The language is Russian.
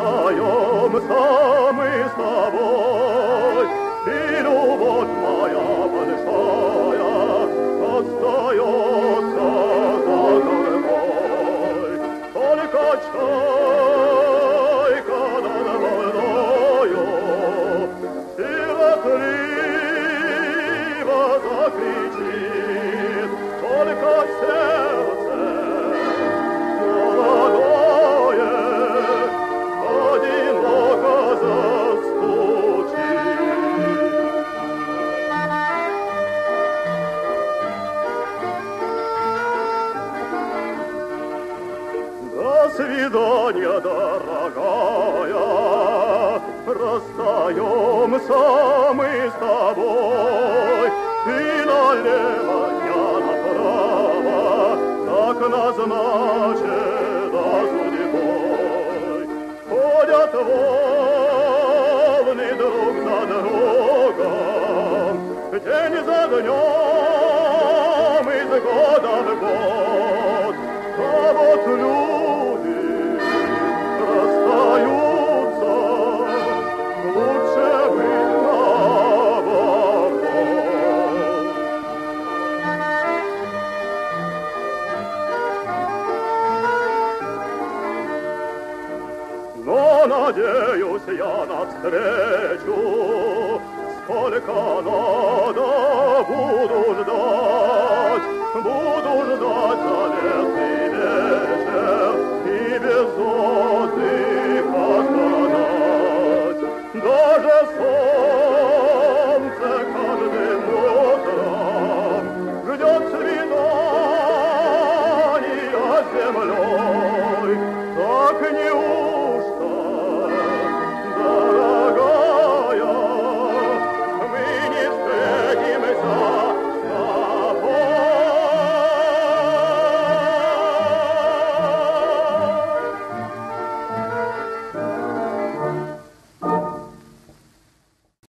расстаемся мы с тобой, и любовь моя большая остается за тобой. Только чайка над волною сиротливо закричит, только сердце молодое одиноко застучит. До свидания, дорогая, расстаемся мы с тобой. Ты налево, я направо, так назначено судьбой. Ходят волны друг за другом, день за днем, из года в год. А вот люди расстаются, лучше быть наоборот. Но надеюсь я на встречу, сколько надо буду ждать заветный вечер и без отдыха канать. Даже